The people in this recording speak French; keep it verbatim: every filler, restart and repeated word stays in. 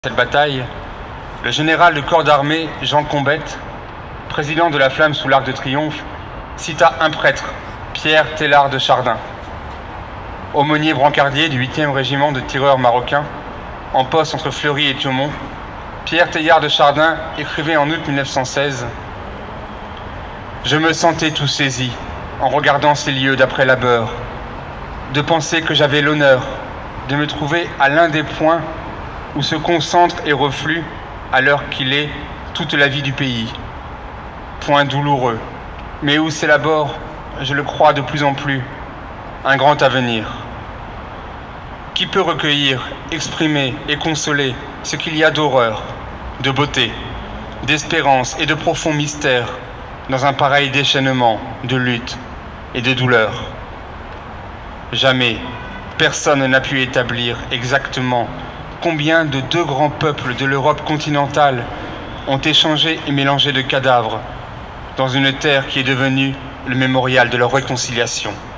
Cette bataille, le général de corps d'armée Jean Combette, président de la Flamme sous l'Arc de Triomphe, cita un prêtre, Pierre Teilhard de Chardin. Aumônier brancardier du huitième régiment de tireurs marocains, en poste entre Fleury et Thiaumont, Pierre Teilhard de Chardin écrivait en août mille neuf cent seize « Je me sentais tout saisi en regardant ces lieux d'après labeur, de penser que j'avais l'honneur de me trouver à l'un des points où se concentre et reflue, à l'heure qu'il est, toute la vie du pays. Point douloureux, mais où s'élabore, je le crois de plus en plus, un grand avenir. Qui peut recueillir, exprimer et consoler ce qu'il y a d'horreur, de beauté, d'espérance et de profond mystère dans un pareil déchaînement de lutte et de douleur? Jamais personne n'a pu établir exactement combien de deux grands peuples de l'Europe continentale ont échangé et mélangé de cadavres dans une terre qui est devenue le mémorial de leur réconciliation.